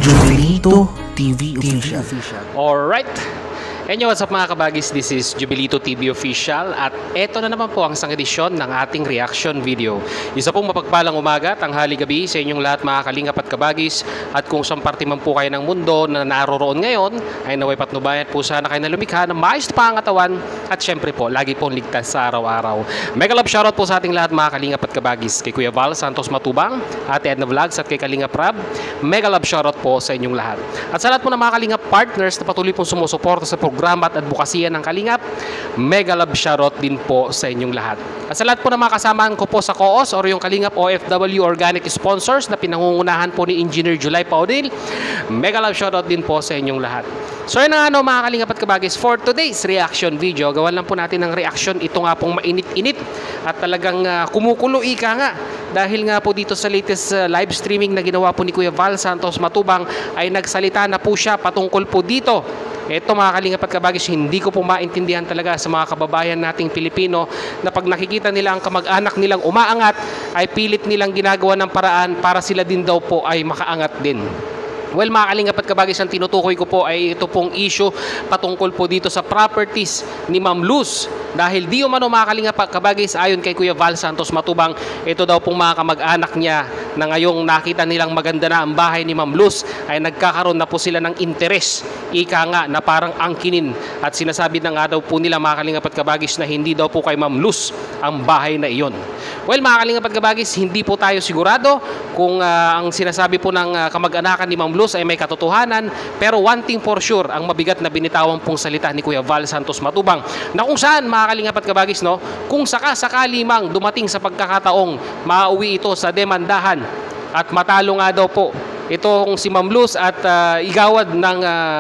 Jubilito TV Official. Alright. And what's up mga kabagis, this is Jubilito TV Official at eto na naman po ang isang edisyon ng ating reaction video. Isa pong mapagpalang umaga, tanghali, gabi sa inyong lahat mga kalingap at kabagis, at kung saan parte man po kayo ng mundo na naroroon ngayon ay naway patnubayan po sana kayo na lumikha ng maayos na pangatawan at syempre po lagi pong ligtas sa araw-araw. Mega love shoutout po sa ating lahat mga kalingap at kabagis, kay Kuya Val Santos Matubang, Ate Edna Vlogs at kay Kalingap Rab. Mega love shoutout po sa inyong lahat. At sa lahat po ng mga kalingap partners na patuloy pong sumusuporta sa programa at advokasya ng Kalingap, mega love shoutout din po sa inyong lahat. At sa lahat po ng mga kasamaan ko po sa COOS or yung Kalingap OFW Organic Sponsors na pinangungunahan po ni Engineer July Paudil, mega love shoutout din po sa inyong lahat. So yun nga mga Kalingap at kabagis, for today's reaction video, gawan lang po natin ng reaction. Ito nga pong mainit-init at talagang kumukulo ika nga. Dahil nga po dito sa latest live streaming na ginawa po ni Kuya Val Santos Matubang ay nagsalita na po siya patungkol po dito. Ito mga Kalingap at kabagis, hindi ko po maintindihan talaga sa mga kababayan nating Pilipino na pag nakikita nila ang kamag-anak nilang umaangat ay pilit nilang ginagawa ng paraan para sila din daw po ay makaangat din. Well mga Kalingap at kabagis, ang tinutukoy ko po ay ito pong issue patungkol po dito sa properties ni Ma'am Luz. Dahil di umano mga Kalingap at kabagis, ayon kay Kuya Val Santos Matubang, ito daw pong mga kamag-anak niya na ngayong nakita nilang maganda na ang bahay ni Ma'am Luz ay nagkakaroon na po sila ng interes, ika nga na parang angkinin, at sinasabi na nga daw po nila mga Kalingap at kabagis na hindi daw po kay Ma'am Luz ang bahay na iyon. Well mga Kalingap at kabagis, hindi po tayo sigurado kung ang sinasabi po ng kamag-anakan ni Ma'am Luz ay may katotohanan, pero one thing for sure, ang mabigat na binitawan pong salita ni Kuya Val Santos Matubang na kung saan mga Kalingap at kabagis, no, kung sakali mang dumating sa pagkakataong mauwi ito sa demandahan at matalo nga daw po itong si Ma'am Luz at igawad ng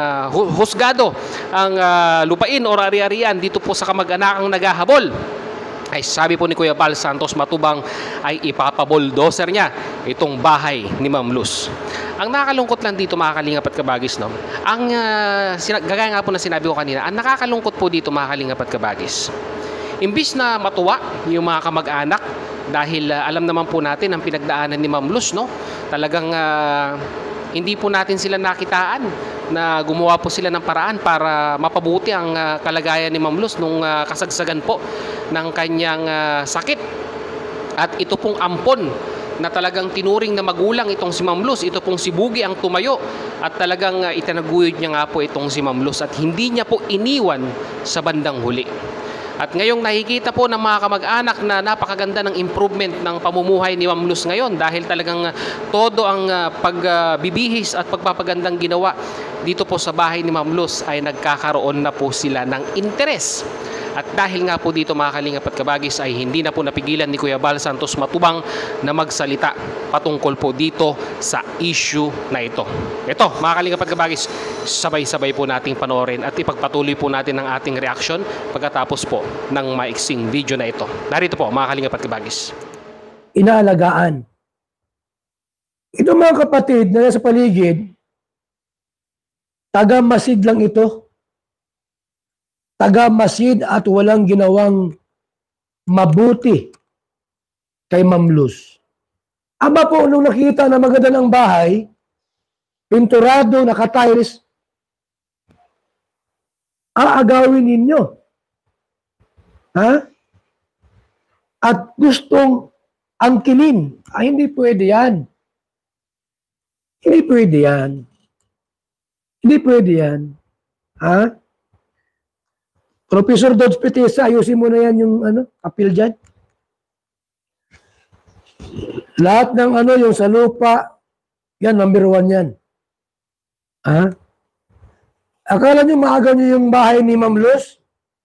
husgado ang lupain o ari-arian dito po sa kamag-anakang naghahabol, ay sabi po ni Kuya Val Santos Matubang ay ipapaboldoser niya itong bahay ni Ma'am Luz. Ang nakakalungkot lang dito mga Kalingap at kabagis, no, ang gagaya nga po na sinabi ko kanina, ang nakakalungkot po dito mga Kalingap at kabagis, imbis na matuwa yung mga kamag-anak dahil alam naman po natin ang pinagdaanan ni Ma'am Luz, no, talagang hindi po natin sila nakitaan na gumawa po sila ng paraan para mapabuti ang kalagayan ni Ma'am Luz nung kasagsagan po ng kanyang sakit. At ito pong ampon na talagang tinuring na magulang itong si Ma'am Luz, ito pong si Bugi ang tumayo at talagang itinaguyod niya nga po itong si Ma'am Luz at hindi niya po iniwan sa bandang huli. At ngayong nakikita po ng mga kamag-anak na napakaganda ng improvement ng pamumuhay ni Ma'am Luz ngayon dahil talagang todo ang pagbibihis at pagpapagandang ginawa dito po sa bahay ni Ma'am Luz ay nagkakaroon na po sila ng interes. At dahil nga po dito mga Kalingap at kabagis ay hindi na po napigilan ni Kuya Val Santos Matubang na magsalita patungkol po dito sa issue na ito. Ito mga Kalingap at kabagis, sabay-sabay po nating panoorin at ipagpatuloy po natin ang ating reaction pagkatapos po ng maiksing video na ito. Narito po mga Kalingap at kabagis. Inaalagaan. Ito mga kapatid na nasa paligid, taga-masid lang ito. Taga-masid at walang ginawang mabuti kay Ma'am Luz. Aba po, nung nakita na maganda ng bahay, pinturado, nakatiles, aagawin ninyo. Ha? At gustong angkinin. Ay, hindi pwede yan. Hindi pwede yan. Hindi pwede yan. Ha? Professor Dodge Petesa, ayusin mo na yan yung appeal dyan. Lahat ng yung sa lupa, yan, number 1 yan. Ha? Akala nyo maagaw nyo yung bahay ni Ma'am Luz?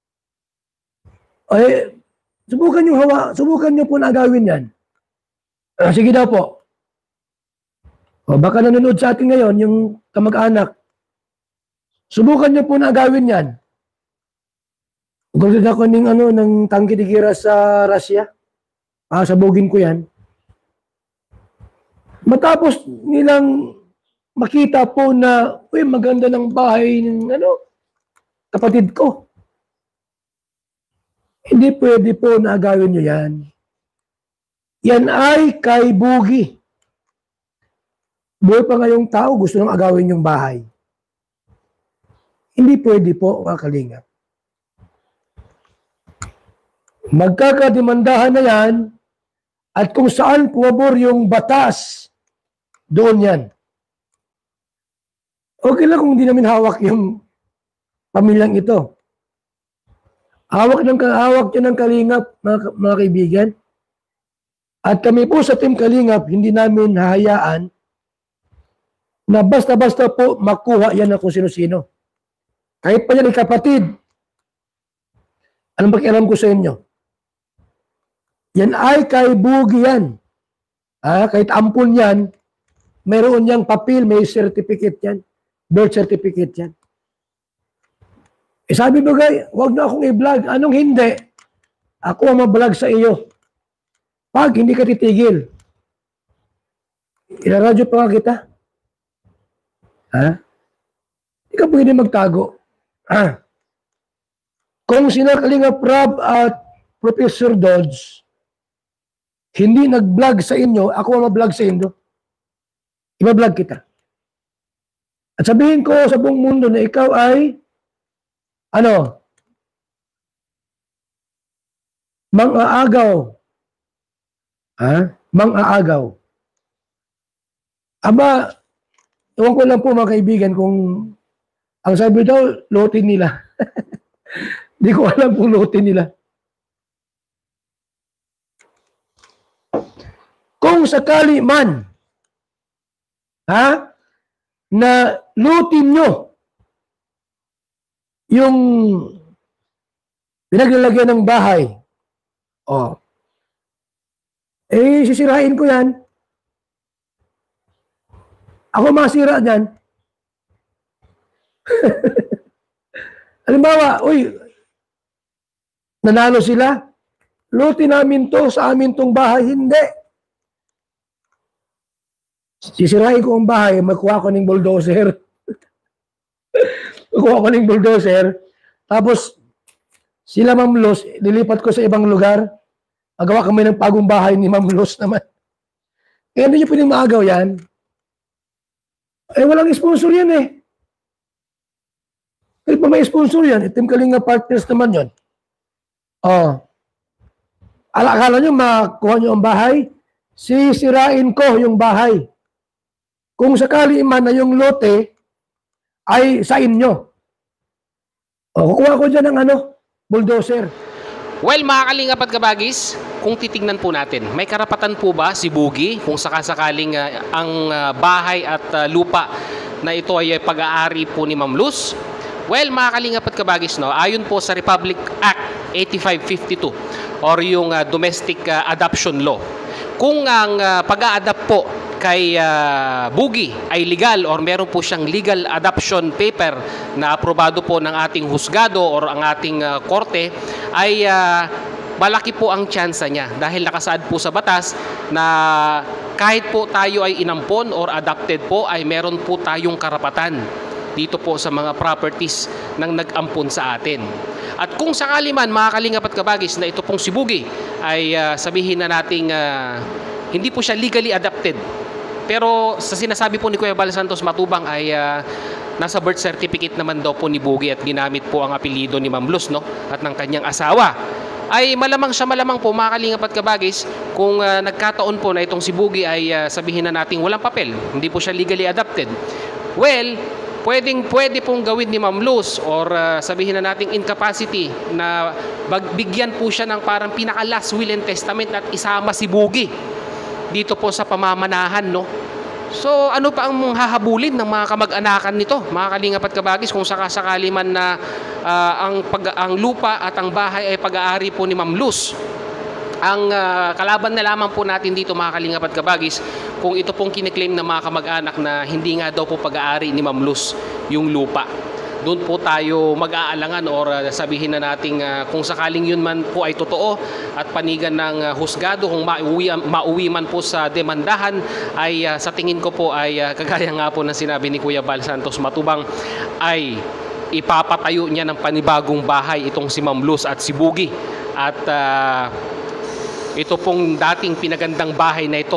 Ay, subukan nyo po na agawin yan. Sige daw po. O, baka nanonood sa atin ngayon, yung kamag-anak. Subukan nyo po na agawin yan. Gusto ako ng tangki de gira sa Russia. Sabugin ko yan. Matapos nilang makita po na, uy, maganda ng bahay ng kapatid ko. Hindi pwede po na agawin nyo yan. Yan ay kay Bugi. buhay pa ngayong tao, gusto nang agawin yung bahay. Hindi pwede po, mga kalingap. Magkakademandahan na yan, at kung saan pumabor yung batas, doon yan. Okay lang kung hindi namin hawak yung pamilyang ito. Hawak yan ng kalingap, mga kaibigan. At kami po sa Team Kalingap, hindi namin hahayaan na basta-basta po makuha yan na kung sino-sino. Kahit pa yan kapatid. Anong pakialam ko sa inyo? Yan ay kay Bugi yan. Kahit ampun yan, mayroon niyang papel, may certificate yan. Birth certificate yan. Sabi mo gay, huwag na akong i-vlog. Anong hindi? Ako ang ma-vlog sa iyo. Pag hindi ka titigil, ilaradyo pa nga kita. Hindi ka pwede magtago. Kung sina Kalingap Rab at Professor Dodge, hindi nag-vlog sa inyo, ako ang ma-vlog sa inyo. Iba-vlog kita. At sabihin ko sa buong mundo na ikaw ay mang-aagaw. Mang-aagaw. Aba, ewan ko lang po mga kaibigan kung ang sabi daw, lotin nila. Hindi ko alam kung lotin nila. Kung sakali man, na lutin nyo yung pinaglalagyan ng bahay, sisirain ko yan. Ako masira dyan. Halimbawa, nanalo sila, lutin namin to, sa amin tong bahay, hindi. Sisirain ko ang bahay, magkuha ko ng bulldozer. Magkuha ko ng bulldozer, tapos sila Ma'am Luz, lilipat ko sa ibang lugar, magawa kami ng bagong bahay ni Ma'am Luz naman. Kaya hindi nyo pwedeng maagaw yan. Walang sponsor yan eh. Kaya pa may sponsor yan, Team Kalingap Partners naman yun. Akala nyo makuha nyo ang bahay, sisirain ko yung bahay. Kung sakali man na yung lote ay sa inyo. Kukuha ko dyan ng bulldozer. Well, mga Kalingap at Kabagis, kung titignan po natin, may karapatan po ba si Bugi kung sakasakaling ang bahay at lupa na ito ay pag-aari po ni Ma'am Luz? Well, mga Kalingap at Kabagis, ayon po sa Republic Act 8552 or yung Domestic Adoption Law, kung ang pag-a-adapt po kay Bugi ay legal or meron po siyang legal adoption paper na aprobado po ng ating husgado or ang ating korte, ay malaki po ang tsansa niya dahil nakasaad po sa batas na kahit po tayo ay inampon or adopted po ay meron po tayong karapatan dito po sa mga properties ng nag-ampon sa atin. At kung sakali man, mga Kalingap at Kabagis, na ito pong si Bugi ay sabihin na nating hindi po siya legally adopted, pero sa sinasabi po ni Kuya Bal Santos Matubang ay nasa birth certificate naman daw po ni Bugi at ginamit po ang apelyido ni Ma'am Luz at ng kanyang asawa, ay malamang po, mga Kalingap at Kabagis, kung nagkataon po na itong si Bugi ay sabihin na nating walang papel, hindi po siya legally adopted. Well, pwede pong gawin ni Ma'am Luz or sabihin na nating incapacity na bigyan po siya ng parang pinaka last will and testament at isama si Bugi dito po sa pamamanahan, So, ano pa ang hahabulin ng mga kamag-anakan nito, mga Kalingap at Kabagis, kung sakasakali man na ang lupa at ang bahay ay pag-aari po ni Ma'am Luz? Ang kalaban na lamang po natin dito, mga Kalingap at Kabagis, kung ito pong kiniklaim ng mga kamag-anak na hindi nga daw po pag-aari ni Ma'am Luz yung lupa. Doon po tayo mag-aalangan or sabihin na nating kung sakaling yun man po ay totoo at panigan ng husgado, kung mauwi man po sa demandahan, ay sa tingin ko po ay kagaya nga po ng sinabi ni Kuya Bal Santos Matubang, ay ipapatayo niya ng panibagong bahay itong si Ma'am Luz at si Bugi. At ito pong dating pinagandang bahay na ito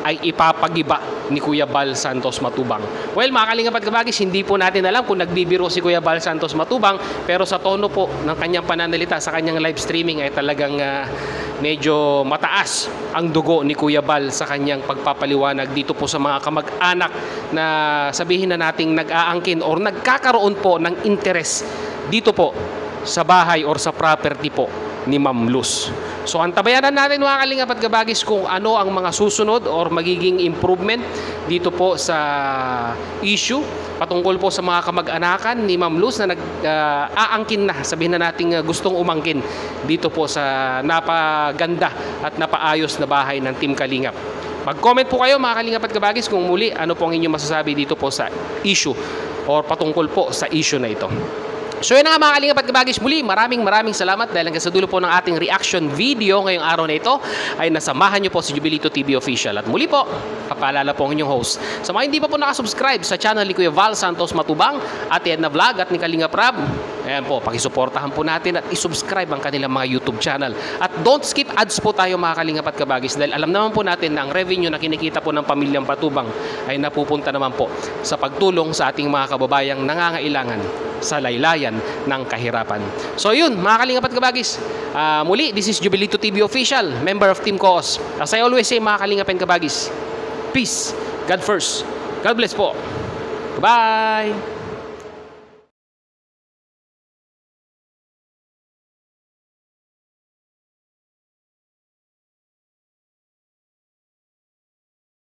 ay ipapagiba ni Kuya Bal Santos Matubang. Well, mga kalingap at kabagis, hindi po natin alam kung nagbibiro si Kuya Bal Santos Matubang, pero sa tono po ng kanyang pananalita sa kanyang live streaming ay talagang medyo mataas ang dugo ni Kuya Bal sa kanyang pagpapaliwanag dito po sa mga kamag-anak na sabihin na nating nag-aangkin or nagkakaroon po ng interes dito po sa bahay or sa property po ni Ma'am Luz. So antabayanan natin mga kalingap at kabagis kung ano ang mga susunod or magiging improvement dito po sa issue patungkol po sa mga kamag-anakan ni Ma'am Luz na nag-aangkin na, sabihin na nating gustong umangkin dito po sa napaganda at napaayos na bahay ng Team Kalingap. Mag-comment po kayo mga kalingap at kabagis kung muli ano po ang inyong masasabi dito po sa issue or patungkol po sa issue na ito. So yun na nga mga kalingap at kabagis, muli maraming salamat dahil hanggang sa dulo po ng ating reaction video ngayong araw na ito ay nasamahan nyo po si Jobilito TV Official. At muli po, kapaalala po ang inyong host. Sa mga hindi pa po nakasubscribe sa channel ni Kuya Val Santos Matubang at Edna Vlog at ni Kalingap Rab, ayan po, pakisuportahan po natin at isubscribe ang kanilang mga YouTube channel. At don't skip ads po tayo mga kalingap at kabagis dahil alam naman po natin na ang revenue na kinikita po ng pamilyang Patubang ay napupunta naman po sa pagtulong sa ating mga kababayang nangangailangan sa laylayan ng kahirapan. So yun, mga kalingap at kabagis, muli, this is Jobilito TV Official, member of Team Koos. As I always say mga kalingap and kabagis, peace, God first, God bless po. Bye!